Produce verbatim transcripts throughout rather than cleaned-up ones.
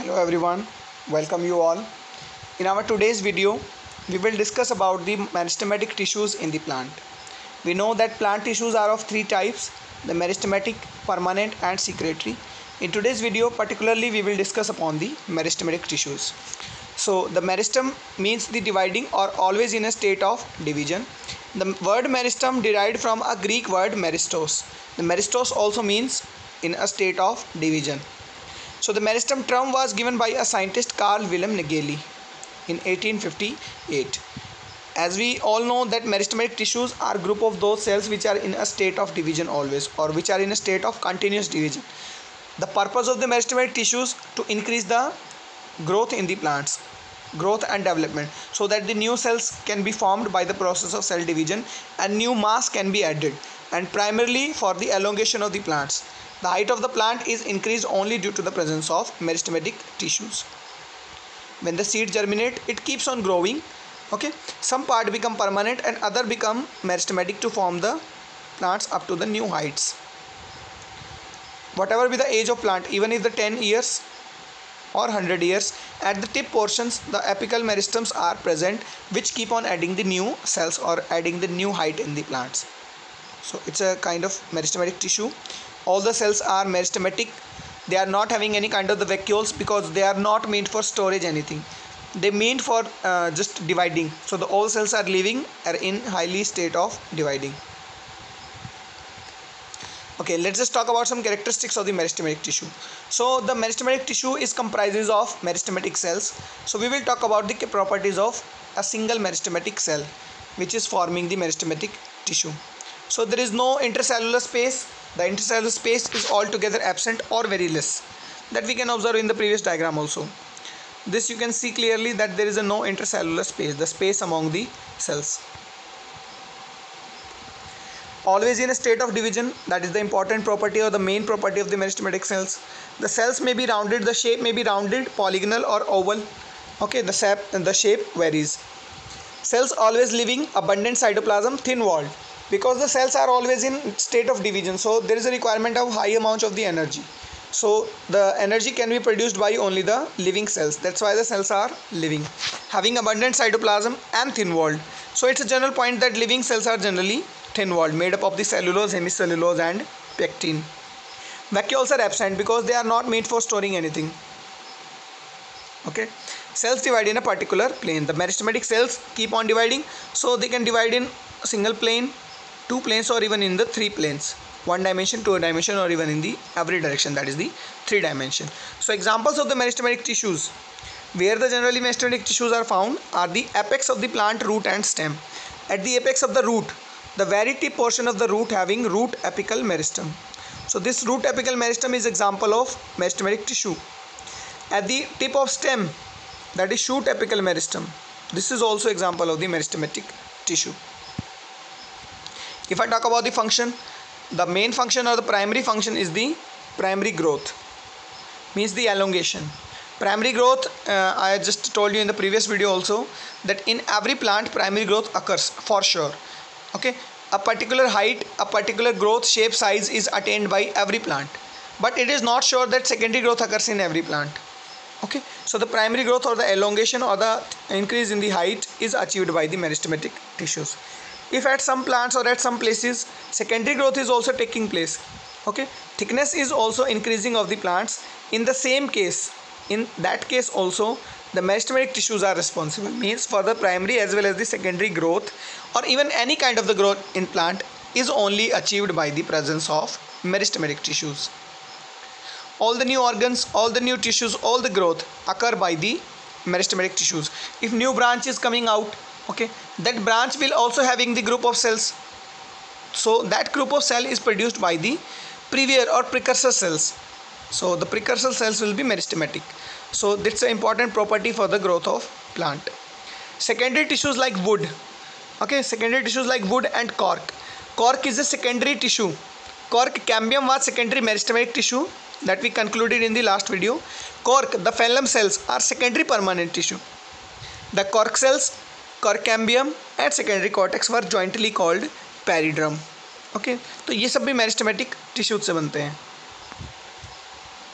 Hello everyone, welcome you all. In our today's video, we will discuss about the meristematic tissues in the plant. We know that plant tissues are of three types, the meristematic, permanent and secretory. In today's video, particularly we will discuss upon the meristematic tissues. So the meristem means the dividing or always in a state of division. The word meristem derived from a Greek word meristos. The meristos also means in a state of division. So the meristem term was given by a scientist Carl Wilhelm Nageli in eighteen fifty-eight. As we all know that meristematic tissues are group of those cells which are in a state of division always, or which are in a state of continuous division. The purpose of the meristematic tissues to increase the growth in the plants, growth and development, so that the new cells can be formed by the process of cell division and new mass can be added, and primarily for the elongation of the plants. The height of the plant is increased only due to the presence of meristematic tissues. When the seed germinate, it keeps on growing. Okay, some part become permanent and other become meristematic to form the plants up to the new heights. Whatever be the age of plant, even if the ten years or one hundred years, at the tip portions the apical meristems are present, which keep on adding the new cells or adding the new height in the plants. So it's a kind of meristematic tissue. All the cells are meristematic. They are not having any kind of the vacuoles because they are not meant for storage anything. They meant for uh, just dividing. So the all cells are living are in highly state of dividing. Okay, let's just talk about some characteristics of the meristematic tissue. So the meristematic tissue is comprises of meristematic cells. So we will talk about the properties of a single meristematic cell which is forming the meristematic tissue. So there is no intercellular space. The intercellular space is altogether absent or very less. That we can observe in the previous diagram also. This you can see clearly that there is a no intercellular space, the space among the cells. Always in a state of division, that is the important property or the main property of the meristematic cells. The cells may be rounded, the shape may be rounded, polygonal or oval. Okay, the shape, the shape varies. Cells always living, abundant cytoplasm, thin walled. Because the cells are always in state of division, so there is a requirement of high amount of the energy. So the energy can be produced by only the living cells. That's why the cells are living, having abundant cytoplasm and thin walled. So it's a general point that living cells are generally thin walled, made up of the cellulose, hemicellulose and pectin. Vacuoles are absent because they are not made for storing anything. Okay, cells divide in a particular plane. The meristematic cells keep on dividing, so they can divide in a single plane, two planes, or even in the three planes, one dimension, two dimension, or even in the every direction, that is the three dimension. So examples of the meristematic tissues where the generally meristematic tissues are found are the apex of the plant, root and stem. At the apex of the root, the very tip portion of the root having root apical meristem. So this root apical meristem is example of meristematic tissue. At the tip of stem, that is shoot apical meristem. This is also example of the meristematic tissue. If I talk about the function, the main function or the primary function is the primary growth, means the elongation. Primary growth, uh, I just told you in the previous video also that in every plant primary growth occurs for sure. Okay, a particular height, a particular growth, shape, size is attained by every plant, but it is not sure that secondary growth occurs in every plant. Okay, so the primary growth or the elongation or the increase in the height is achieved by the meristematic tissues. If at some plants or at some places secondary growth is also taking place, okay, thickness is also increasing of the plants, in the same case, in that case also the meristematic tissues are responsible, means for the primary as well as the secondary growth or even any kind of the growth in plant is only achieved by the presence of meristematic tissues. All the new organs, all the new tissues, all the growth occur by the meristematic tissues. If new branch is coming out, okay, that branch will also having the group of cells, so that group of cell is produced by the previous or precursor cells. So the precursor cells will be meristematic. So that's an important property for the growth of plant. Secondary tissues like wood, okay, secondary tissues like wood and cork. Cork is a secondary tissue. Cork cambium was secondary meristematic tissue that we concluded in the last video. Cork, the phloem cells are secondary permanent tissue. The cork cells, cork cambium and secondary cortex were jointly called periderm. Okay, तो ये सब भी meristematic tissues से बनते हैं.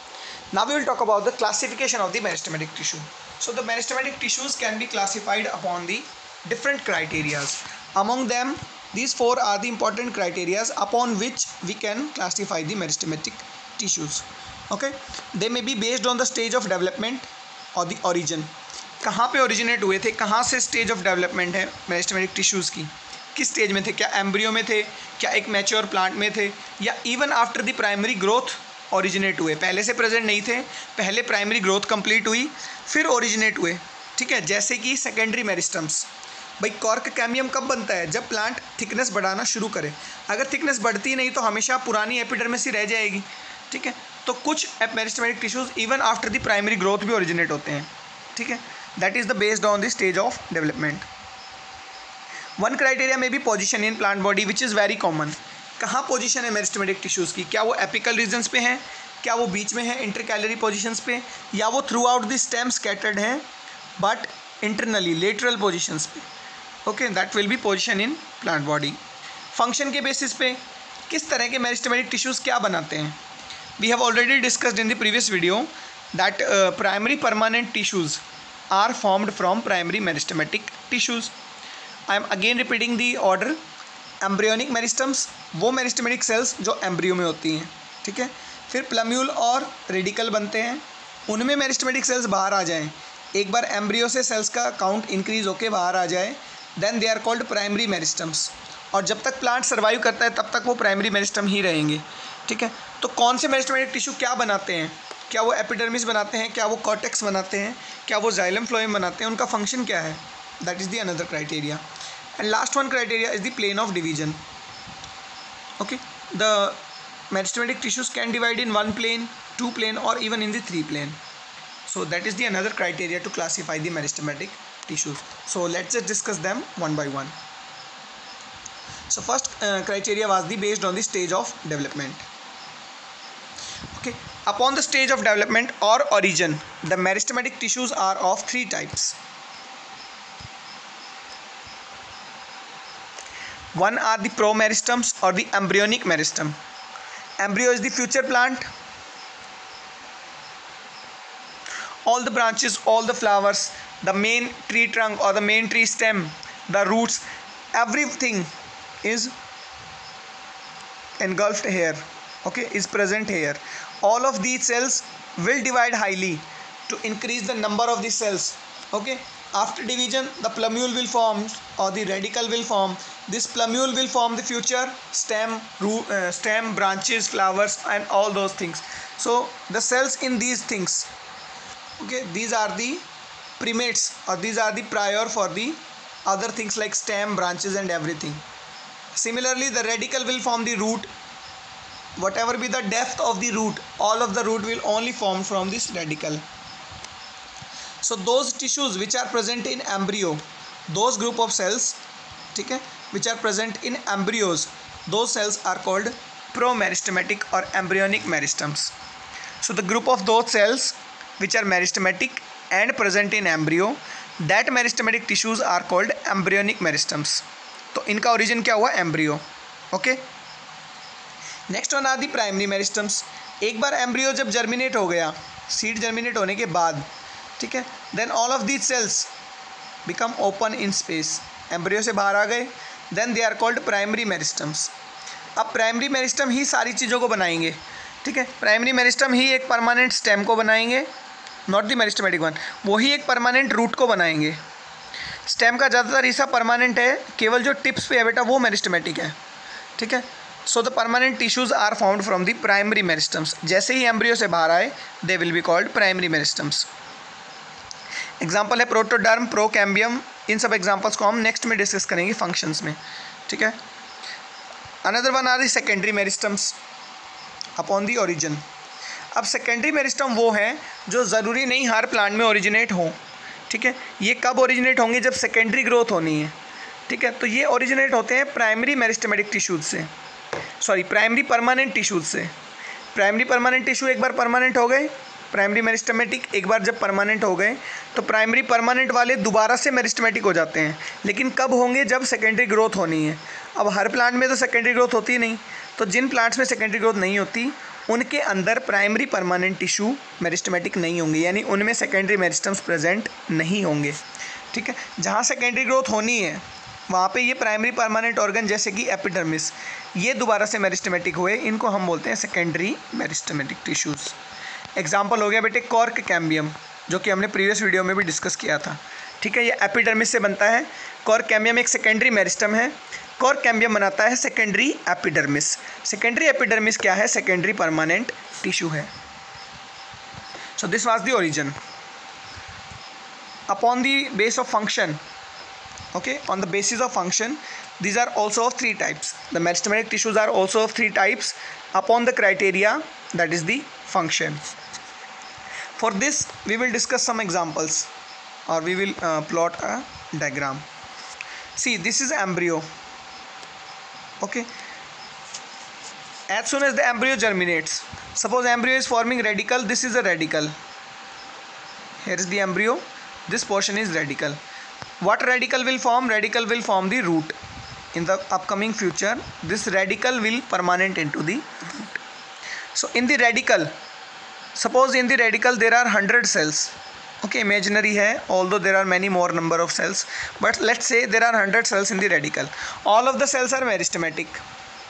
Now we will talk about the classification of the meristematic tissue. So the meristematic tissues can be classified upon the different criterias. Among them, these four are the important criterias upon which we can classify the meristematic tissues. Okay, they may be based on the stage of development or the origin. कहाँ पे originate हुए थे, कहाँ से stage of development है meristematic tissues की, किस stage में थे, क्या एम्ब्रियो में थे, क्या एक मैच्योर प्लांट में थे, या even after the primary growth originate हुए, पहले से प्रेजेंट नहीं थे, पहले प्राइमरी ग्रोथ कंप्लीट हुई फिर ओरिजिनेट हुए. ठीक है, जैसे कि सेकेंडरी मेरिस्टम्स. भाई कॉर्क कैम्बियम कब बनता है, जब प्लांट थिकनेस बढ़ाना शुरू करे. अगर थिकनेस बढ़ती नहीं तो हमेशा पुरानी एपिडर्मिस ही रह जाएगी. ठीक है, तो कुछ meristematic tissues even after the primary growth भी ओरिजिनेट होते हैं. ठीक है, that is the based on the stage of development. One criteria में भी position in plant body which is very common. कहाँ पोजीशन है मेरिस्टेमेटिक टिश्यूज़ की, क्या वो एपिकल रीजन्स पे हैं, क्या वो बीच में है इंटरकैलरी पोजीशंस पे, या वो throughout the stem scattered हैं बट इंटरनली लेटरल पोजीशंस पे. Okay, that will be position in plant body. Function के बेसिस पे किस तरह के मेरिस्टेमेटिक टिश्यूज़ क्या बनाते हैं. We have already discussed in the previous video that primary permanent tissues are formed from primary meristematic tissues. I am again repeating the order. Embryonic meristems, वो meristematic cells जो embryo में होती हैं. ठीक है, फिर प्लम्यूल और रेडिकल बनते हैं, उनमें मेरिस्टेमेटिक सेल्स बाहर आ जाएं. एक बार एम्ब्रियो से सेल्स का काउंट इंक्रीज होकर बाहर आ जाए, then they are called primary meristems. और जब तक प्लांट सर्वाइव करता है तब तक वो प्राइमरी मेरिस्टम ही रहेंगे. ठीक है, तो कौन से मेरिस्टेमेटिक टिश्यू क्या बनाते हैं, क्या वो एपिडर्मिस बनाते हैं, क्या वो कॉर्टेक्स बनाते हैं, क्या वो जाइलम फ्लोएम बनाते हैं, उनका फंक्शन क्या है, that is the another criteria. And last one criteria is the plane of division. Okay, the meristematic tissues can divide in one plane, two plane, or even in the three plane. So that is the another criteria to classify the meristematic tissues. So let's just discuss them one by one. So first uh, criteria was the based on the stage of development. Okay, upon the stage of development or origin, the meristematic tissues are of three types. One are the promeristums or the embryonic meristem. Embryo is the future plant. All the branches, all the flowers, the main tree trunk or the main tree stem, the roots, everything is engulfed here. Okay, is present here. All of these cells will divide highly to increase the number of the cells. Okay, after division the plumule will form or the radical will form. This plumule will form the future stem, root, uh, stem, branches, flowers, and all those things. So the cells in these things, okay, these are the primates or these are the prior for the other things like stem, branches, and everything. Similarly, the radical will form the root. Whatever be the depth of the root, all of the root will only form from this radical. So those tissues which are present in embryo, those group of cells, ठीक है, which are present in embryos, those cells are called promeristematic or embryonic meristems. So the group of those cells which are meristematic and present in embryo, that meristematic tissues are called embryonic meristems. तो इनका origin क्या हुआ, embryo. Okay. Next one are the primary meristems. एक बार embryo जब germinate हो गया, seed germinate होने के बाद, ठीक है, then all of these cells become open in space. Embryo से बाहर आ गए, then they are called primary meristems. अब प्राइमरी मेरिस्टम ही सारी चीज़ों को बनाएंगे. ठीक है, प्राइमरी मेरिस्टम ही एक परमानेंट स्टेम को बनाएंगे, नॉट द मेरिस्टेमेटिक वन. वही एक परमानेंट रूट को बनाएंगे. स्टेम का ज़्यादातर हिस्सा परमानेंट है, केवल जो टिप्स पे है बेटा वो मेरिस्टेमेटिक है. ठीक है, so the permanent tissues are found from the primary meristems. जैसे ही एम्ब्रियो से बाहर आए they will be called primary meristems. Example है प्रोटोडर्म, प्रोकैम्बियम. इन सब एग्जाम्पल्स को हम नेक्स्ट में डिस्कस करेंगे फंक्शंस में. ठीक है, another one are the secondary meristems upon the origin. अब सेकेंडरी मेरिस्टम वो हैं जो ज़रूरी नहीं हर प्लांट में ओरिजिनेट हो. ठीक है, ये कब ओरिजिनेट होंगे, जब सेकेंडरी ग्रोथ होनी है. ठीक है, तो ये ओरिजिनेट होते हैं प्राइमरी मेरिस्टेमेटिक टिश्यूज से, सॉरी प्राइमरी परमानेंट टिश्यूज से. प्राइमरी परमानेंट टिश्यू एक बार परमानेंट हो गए, प्राइमरी मेरिस्टेमेटिक एक बार जब परमानेंट हो गए तो प्राइमरी परमानेंट वाले दोबारा से मेरिस्टेमेटिक हो जाते हैं. लेकिन कब होंगे, जब सेकेंडरी ग्रोथ होनी है. अब हर प्लांट में तो सेकेंडरी ग्रोथ होती ही नहीं, तो जिन प्लांट्स में सेकेंडरी ग्रोथ नहीं होती उनके अंदर प्राइमरी परमानेंट टिश्यू मेरिस्टेमेटिक नहीं होंगे, यानी उनमें सेकेंडरी मेरिस्टम्स प्रेजेंट नहीं होंगे। ठीक है, जहाँ सेकेंडरी ग्रोथ होनी है वहाँ पे ये प्राइमरी परमानेंट ऑर्गन जैसे कि एपिडर्मिस ये दोबारा से मेरिस्टेमेटिक हुए, इनको हम बोलते हैं सेकेंडरी मेरिस्टेमेटिक टिश्यूज़। एग्जाम्पल हो गया बेटे कॉर्क कैम्बियम, जो कि हमने प्रीवियस वीडियो में भी डिस्कस किया था। ठीक है, ये एपिडर्मिस से बनता है। कॉर्क कैम्बियम एक सेकेंडरी मेरिस्टम है। कॉर्क कैम्बियम बनाता है सेकेंडरी एपिडर्मिस। सेकेंडरी एपिडर्मिस क्या है? सेकेंडरी परमानेंट टिश्यू है। So this was the origin. Upon the base of function, okay, on the basis of function, these are also of three types. The meristematic tissues are also of three types upon the criteria, that is the function. For this we will discuss some examples, or we will uh, plot a diagram. See, this is embryo. Okay, as soon as the embryo germinates, suppose embryo is forming radicle, this is a radicle, here is the embryo, this portion is radical. What radical will form? Radical will form the root. In the upcoming future, this radical will permanent into the root. So in the radical, suppose in the radical there are one hundred cells. Okay, imaginary है, although there are many more number of cells, but let's say there are one hundred cells in the radical. All of the cells are meristematic.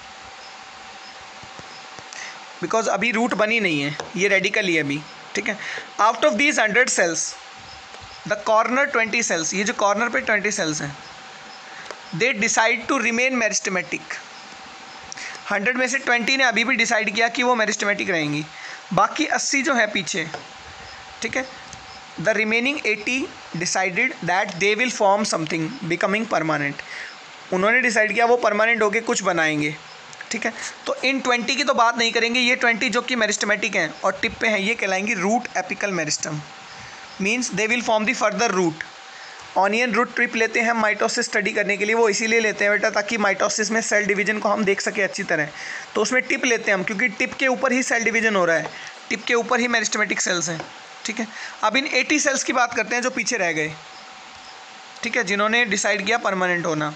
Because अभी root बनी नहीं है, ये radical ही है अभी. ठीक है, out of these one hundred cells, the corner twenty cells, ये जो कॉर्नर पे ट्वेंटी सेल्स हैं, they decide to remain meristematic. Hundred में से ट्वेंटी ने अभी भी डिसाइड किया कि वो मेरिस्टेमेटिक रहेंगी, बाकी अस्सी जो है पीछे। ठीक है, the remaining eighty decided that they will form something becoming permanent. उन्होंने डिसाइड किया वो परमानेंट होके कुछ बनाएंगे। ठीक है, तो इन ट्वेंटी की तो बात नहीं करेंगे, ये ट्वेंटी जो कि मेरिस्टेमेटिक हैं और टिप पे हैं, ये कहलाएंगी root apical meristem. Means they will form the further root. Onion root tip लेते हैं हम माइटोसिस स्टडी करने के लिए, वो इसीलिए लेते हैं बेटा ताकि माइटोसिस में सेल डिवीजन को हम देख सके अच्छी तरह। तो उसमें टिप लेते हैं हम, क्योंकि टिप के ऊपर ही सेल डिवीजन हो रहा है, टिप के ऊपर ही मेरिस्टेमेटिक सेल्स हैं। ठीक है, अब इन एटी सेल्स की बात करते हैं जो पीछे रह गए। ठीक है, जिन्होंने डिसाइड किया परमानेंट होना।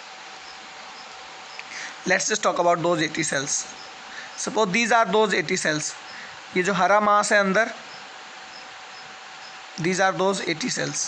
Let's just talk about those eighty cells. Suppose these are those eighty cells, ये जो हरा मास है अंदर, these are those eighty cells.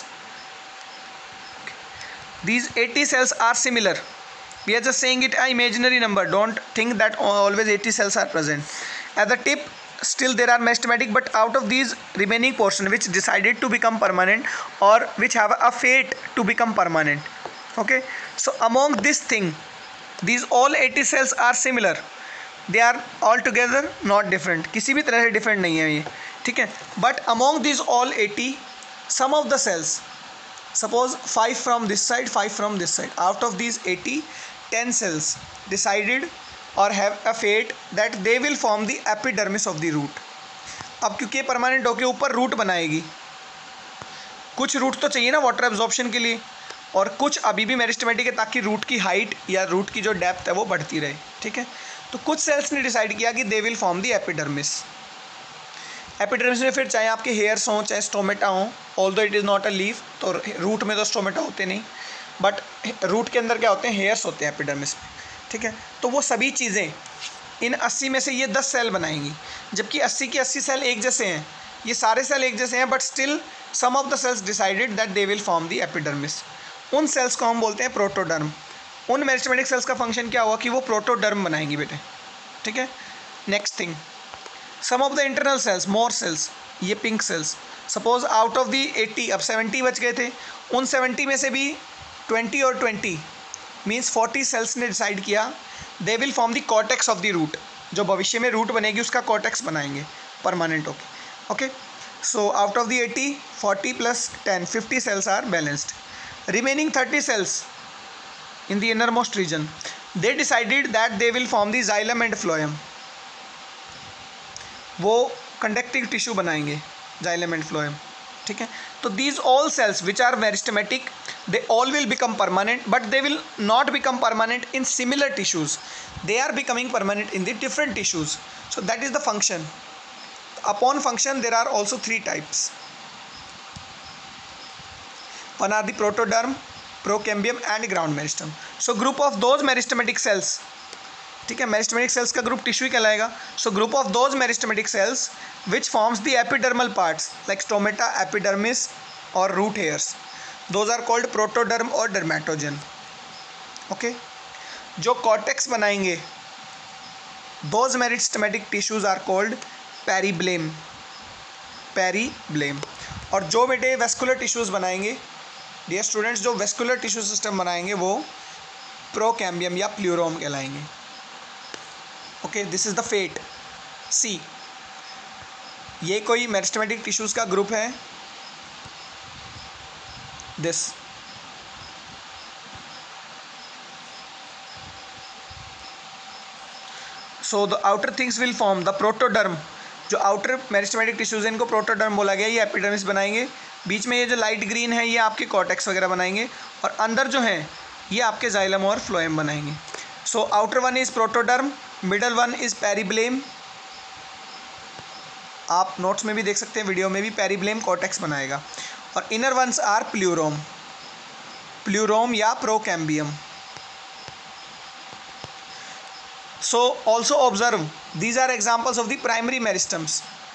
These eighty cells are similar. We are just saying it an imaginary number. Don't think that always eighty cells are present. At the tip, still there are meristematic, but out of these remaining portion which decided to become permanent or which have a fate to become permanent. Okay. So among this thing, these all eighty cells are similar. They are all together not different. किसी भी तरह से different नहीं है ये. ठीक है, but among this all eighty, some of the cells, suppose five from this side, five from this side, out of this eighty, ten cells decided और have a fate that they will form the epidermis of the root. अब क्योंकि permanent होकर ऊपर root बनाएगी, कुछ root तो चाहिए ना वाटर एब्जॉर्प्शन के लिए, और कुछ अभी भी मेरिस्टेमेटिक है ताकि रूट की हाइट या रूट की जो डेप्थ है वो बढ़ती रहे। ठीक है, तो कुछ सेल्स ने डिसाइड किया कि they will form the epidermis. Epidermis में फिर चाहे आपके हेयर्स हों चाहे स्टोमेटा हों, although it is not a leaf, तो रूट में तो स्टोमेटा होते नहीं, बट रूट के अंदर क्या होते हैं? हेयर्स होते हैं एपिडर्मिस में। ठीक है, तो वो सभी चीज़ें इन अस्सी में से ये दस सेल बनाएंगी, जबकि अस्सी के अस्सी सेल एक जैसे हैं, ये सारे सेल एक जैसे हैं, but still some of the cells decided that they will form the epidermis. उन सेल्स को हम बोलते हैं प्रोटोडर्म। उन मेरिस्टेमेटिक सेल्स का फंक्शन क्या हुआ कि वो प्रोटोडर्म बनाएंगी बेटे। ठीक है, next thing, some of the internal cells, more cells, ये pink cells, suppose out of the eighty, अब सेवेंटी बच गए थे, उन सेवेंटी में से भी ट्वेंटी और ट्वेंटी मीन्स फोर्टी सेल्स ने डिसाइड किया they will form the cortex of the root. जो भविष्य में रूट बनेगी उसका कॉर्टेक्स बनाएंगे परमानेंट होके। Okay, so out of the eighty, forty plus ten, fifty cells are balanced. Remaining thirty cells in the innermost region, they decided that they will form the xylem and phloem. वो conductive tissue बनाएंगे, xylem and phloem. ठीक है, तो these all cells which are meristematic, they all will become permanent, but they will not become permanent in similar tissues. They are becoming permanent in the different tissues. So that is the function. Upon function there are also three types. One are the protoderm, procambium and ground meristem. So group of those meristematic cells ठीक है, meristematic cells का group tissue ही कहलाएगा. So group of those meristematic cells which forms the epidermal parts like stomata, epidermis और root hairs, those are called protoderm और dermatogen. Okay, जो cortex बनाएंगे those meristematic tissues are called periblem, periblem. और जो बेटे vascular tissues बनाएंगे dear students, जो vascular tissue system बनाएंगे वो प्रोकैम्बियम या प्लूरोम कहलाएंगे. Okay, this is the fate. See, ये कोई मेरिस्टेमेटिक टिश्यूज का ग्रुप है. This so the outer things will form the protoderm. जो आउटर मेरिस्टेमेटिक टिश्यूज हैं इनको प्रोटोडर्म बोला गया. ये एपिडर्मिस बनाएंगे. बीच में ये जो लाइट ग्रीन है ये आपके कॉर्टेक्स वगैरह बनाएंगे. और अंदर जो है ये आपके जाइलम और फ्लोएम बनाएंगे. So outer one is protoderm, middle one is periblem. आप नोट्स में भी देख सकते हैं, वीडियो में भी. पेरिब्लेम कॉर्टेक्स बनाएगा. और inner ones are plerome, plerome या procambium. So also observe these are examples of the primary meristems.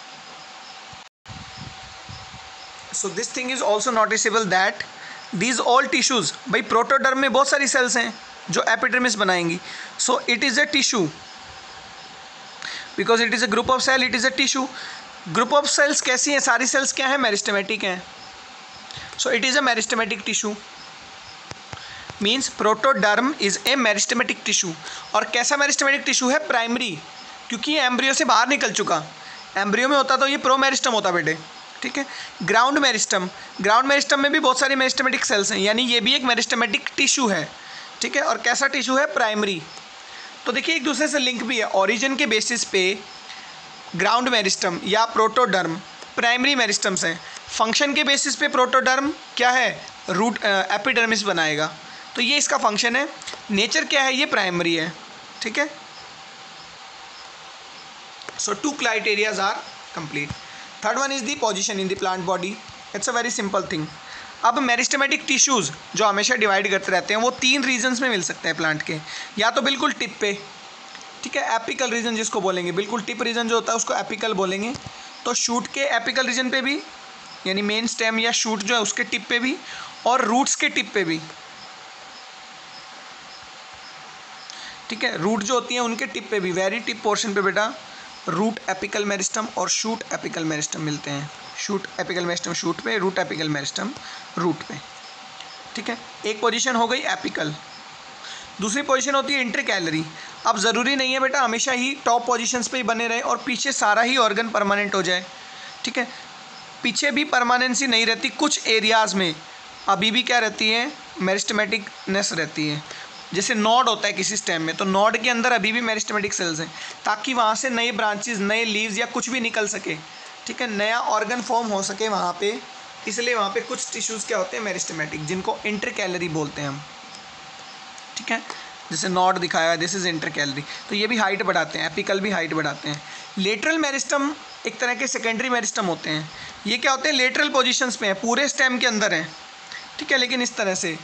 So this thing is also noticeable that these all tissues, भाई प्रोटोडर्म में बहुत सारी सेल्स हैं जो एपिडर्मिस बनाएंगी. So it is a tissue because it is a group of cell, it is a tissue. Group of cells कैसी हैं? सारी सेल्स क्या हैं? मेरिस्टेमेटिक हैं. So it is a meristematic tissue. Means protoderm is a meristematic tissue. और कैसा meristematic tissue है? Primary, क्योंकि ये एम्ब्रियो से बाहर निकल चुका. एम्ब्रियो में होता तो ये प्रो मेरिस्टम होता बेटे. ठीक है, ग्राउंड मेरिस्टम, ग्राउंड मेरिस्टम में भी बहुत सारी मेरिस्टेमेटिक सेल्स हैं, यानी ये भी एक मेरिस्टेमेटिक टिश्यू है. ठीक है, और कैसा टिश्यू है? प्राइमरी. तो देखिए एक दूसरे से लिंक भी है. ऑरिजिन के बेसिस पे ग्राउंड मेरिस्टम या प्रोटोडर्म प्राइमरी मेरिस्टम्स हैं. फंक्शन के बेसिस पे प्रोटोडर्म क्या है? रूट एपिडर्मिस बनाएगा. तो ये इसका फंक्शन है. नेचर क्या है? ये प्राइमरी है. ठीक है, so two criterias are complete. Third one is the position in the plant body. It's a very simple thing. अब मेरिस्टेमेटिक टिश्यूज जो हमेशा डिवाइड करते रहते हैं वो तीन रीजन्स में मिल सकते हैं प्लांट के. या तो बिल्कुल टिप पे, ठीक है, एपिकल रीजन जिसको बोलेंगे, बिल्कुल टिप रीजन जो होता है उसको एपिकल बोलेंगे. तो शूट के एपिकल रीजन पे भी, यानी मेन स्टेम या शूट जो है उसके टिप पे भी, और रूट्स के टिप पे भी. ठीक है, रूट जो होती है उनके टिप पे भी, वेरी टिप पोर्शन पे बेटा रूट एपिकल मेरिस्टम और शूट एपिकल मेरिस्टम मिलते हैं. शूट एपिकल मेरिस्टम शूट पे, रूट एपिकल मेरिस्टम रूट पे. ठीक है, एक पोजीशन हो गई एपिकल. दूसरी पोजीशन होती है इंटरकैलरी. अब ज़रूरी नहीं है बेटा हमेशा ही टॉप पोजीशंस पे ही बने रहे और पीछे सारा ही ऑर्गन परमानेंट हो जाए. ठीक है, पीछे भी परमानेंसी नहीं रहती. कुछ एरियाज़ में अभी भी क्या रहती है? मेरिस्टेमेटिकनेस रहती है. जैसे नॉड होता है किसी स्टेम में, तो नॉड के अंदर अभी भी मेरिस्टेमेटिक सेल्स हैं ताकि वहाँ से नए ब्रांचेस, नए लीव्स या कुछ भी निकल सके. ठीक है, नया ऑर्गन फॉर्म हो सके वहाँ पे. इसलिए वहाँ पे कुछ टिश्यूज़ क्या होते हैं? मेरिस्टेमेटिक, जिनको इंटरकैलरी बोलते हैं हम. ठीक है, जैसे नॉड दिखाया, दिस इज इंटरकैलरी. तो ये भी हाइट बढ़ाते हैं, एपिकल भी हाइट बढ़ाते हैं. लेटरल मेरिस्टम एक तरह के सेकेंडरी मेरिस्टम होते हैं. ये क्या होते हैं? लेटरल पोजिशंस पे हैं, पूरे स्टेम के अंदर हैं. ठीक है, लेकिन इस तरह से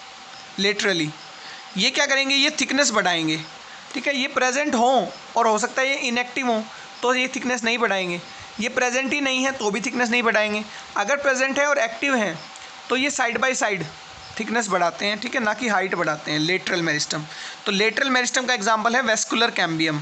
लेटरली ये क्या करेंगे? ये थिकनेस बढ़ाएंगे. ठीक है, ये प्रेजेंट हो और हो सकता है ये इनएक्टिव हो तो ये थिकनेस नहीं बढ़ाएंगे. ये प्रेजेंट ही नहीं है तो भी थिकनेस नहीं बढ़ाएंगे. अगर प्रेजेंट है और एक्टिव है तो ये साइड बाय साइड थिकनेस बढ़ाते हैं. ठीक है, ना कि हाइट बढ़ाते हैं. Lateral meristem. तो लेटरल मेरिस्टम का एग्जाम्पल है वेस्कुलर कैम्बियम.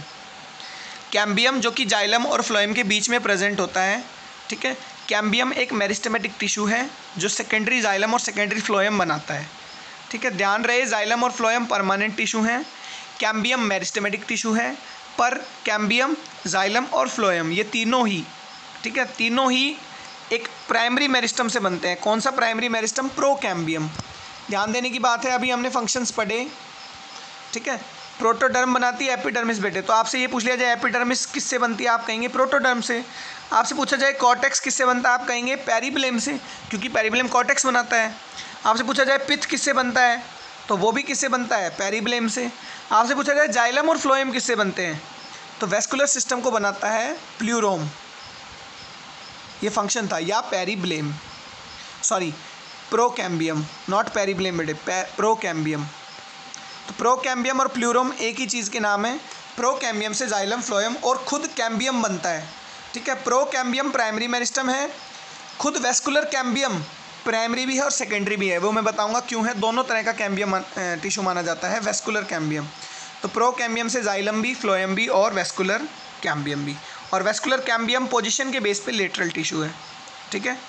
कैम्बियम जो कि जाइलम और फ्लोएम के बीच में प्रेजेंट होता है. ठीक है, कैम्बियम एक मेरिस्टेमेटिक टिश्यू है जो सेकेंडरी जाइलम और सेकेंडरी फ्लोएम बनाता है. ठीक है, ध्यान रहे जाइलम और फ्लोएम परमानेंट टिश्यू हैं, कैम्बियम मेरिस्टेमेटिक टिश्यू है. पर कैम्बियम, जाइलम और फ्लोएम ये तीनों ही, ठीक है, तीनों ही एक प्राइमरी मेरिस्टम से बनते हैं. कौन सा प्राइमरी मेरिस्टम? प्रोकैम्बियम. ध्यान देने की बात है, अभी हमने फंक्शंस पढ़े. ठीक है, प्रोटोडर्म बनाती है एपिडर्मिस बेटे. तो आपसे ये पूछ लिया जाए एपिडर्मिस किससे बनती है? आप कहेंगे प्रोटोडर्म से. आपसे पूछा जाए कॉर्टेक्स किससे बनता है? आप कहेंगे पेरिब्लेम से, क्योंकि पेरिब्लेम कॉर्टेक्स बनाता है. आपसे पूछा जाए पिथ किससे बनता है? तो वो भी किससे बनता है? पेरिब्लेम से. आपसे पूछा जाए जाइलम और फ्लोएम किससे बनते हैं? तो वेस्कुलर सिस्टम को बनाता है प्लूरोम. ये फंक्शन था. या periblem, sorry procambium, not periblem बेटे, प्रोकैम्बियम. तो प्रोकैम्बियम और प्लूरोम एक ही चीज़ के नाम है. प्रोकैम्बियम से जाइलम फ्लोएम और खुद कैम्बियम बनता है, ठीक है। प्रोकैम्बियम प्राइमरी मेरिस्टम है, खुद वेस्कुलर कैम्बियम प्राइमरी भी है और सेकेंडरी भी है, वो मैं बताऊंगा क्यों है। दोनों तरह का कैम्बियम टिश्यू माना जाता है, वेस्कुलर कैम्बियम। तो प्रोकैम्बियम से जाइलम भी, फ्लोएम भी और वेस्कुलर कैम्बियम भी। और वेस्कुलर कैम्बियम पोजीशन के बेस पे लेटरल टिश्यू है, ठीक है।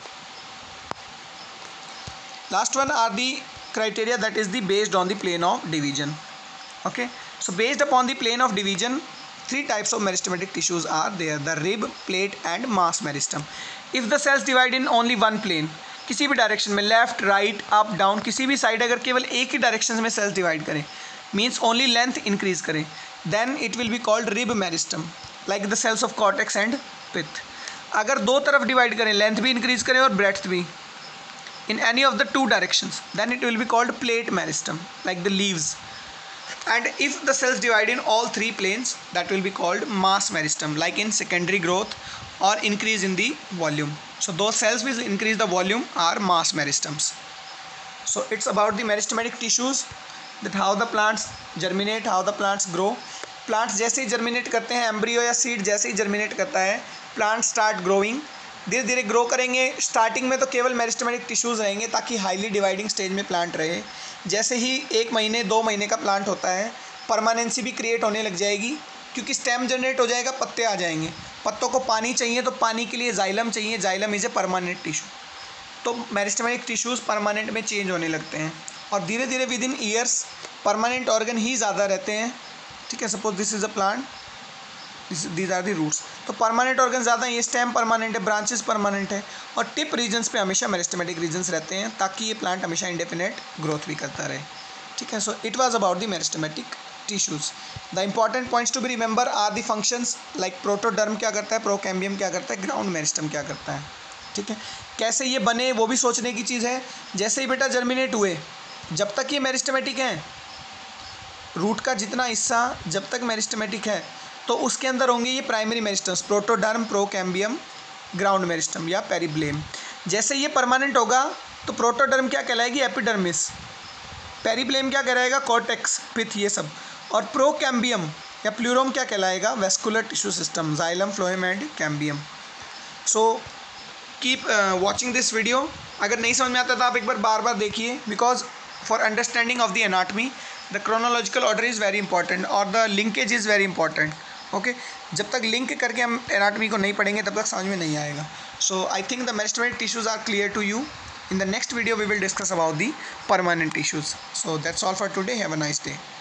Last one are the criteria that is the based on the plane of division. Okay, so based upon the plane of division, three types of meristematic tissues are there: the rib, plate and mass meristem. If the cells divide in only one plane, किसी भी direction में, left right up down, किसी भी side अगर केवल एक ही direction में सेल्स डिवाइड करें, मीन्स ओनली लेंथ इंक्रीज करें, then it will be called rib meristem, like the cells of cortex and pith. अगर दो तरफ डिवाइड करें, लेंथ भी इंक्रीज करें और ब्रेड्थ भी, in any of the two directions, then it will be called plate meristem, like the leaves. And if the cells divide in all three planes, that will be called mass meristem, like in secondary growth or increase in the volume. So those cells will increase the volume are mass meristems. So it's about the meristematic tissues, that how the plants germinate, how the plants grow. Plants जैसे ही germinate करते हैं, embryo या seed जैसे ही germinate करता है, plants start growing, धीरे धीरे grow करेंगे। स्टार्टिंग में तो केवल मेरिस्टेमेटिक टिश्यूज़ रहेंगे ताकि हाईली डिवाइडिंग स्टेज में प्लांट रहे। जैसे ही एक महीने दो महीने का प्लांट होता है, परमानेंसी भी क्रिएट होने लग जाएगी, क्योंकि स्टेम जनरेट हो जाएगा, पत्ते आ जाएंगे। पत्तों को पानी चाहिए, तो पानी के लिए जाइलम चाहिए, xylem is a permanent tissue. तो मेरिस्टेमेटिक टिश्यूज़ परमानेंट में चेंज होने लगते हैं और धीरे धीरे within years permanent organ ही ज़्यादा रहते हैं, ठीक है। Suppose this is a plant, these are the roots, तो परमानेंट ऑर्गन ज़्यादा है, ये स्टेम परमानेंट है, ब्रांचेस परमानेंट है और टिप रीजन्स पे हमेशा मेरिस्टेमेटिक रीजन्स रहते हैं, ताकि ये प्लांट हमेशा इंडेफिनेट ग्रोथ भी करता रहे, ठीक है। So it was about the meristematic tissues. The important points to be remember are the functions, like protoderm क्या करता है, प्रोकैम्बियम क्या करता है, ग्राउंड मेरिस्टम क्या करता है, ठीक है। कैसे ये बने वो भी सोचने की चीज़ है। जैसे ही बेटा जर्मिनेट हुए, जब तक ये मेरिस्टेमेटिक हैं, रूट का जितना हिस्सा जब तक मेरिस्टेमेटिक है, तो उसके अंदर होंगे ये primary meristems, protoderm, procambium, ground meristem या पेरिब्लेम। जैसे ये परमानेंट होगा तो प्रोटोडर्म क्या कहलाएगी, एपिडर्मिस, पेरिब्लेम क्या कहलाएगा, कॉर्टेक्स, पिथ, ये सब, और प्रोकैम्बियम या प्लूरोम क्या कहलाएगा, vascular tissue system, xylem, phloem and cambium. So keep watching this video. अगर नहीं समझ में आता तो आप एक बार बार बार देखिए, because for understanding of the anatomy the chronological order is very important और the linkage is very important. Okay, जब तक लिंक करके हम एनाटमी को नहीं पढ़ेंगे तब तक समझ में नहीं आएगा। So I think the meristematic tissues are clear to you. In the next video we will discuss about the permanent tissues. So that's all for today. Have a nice day.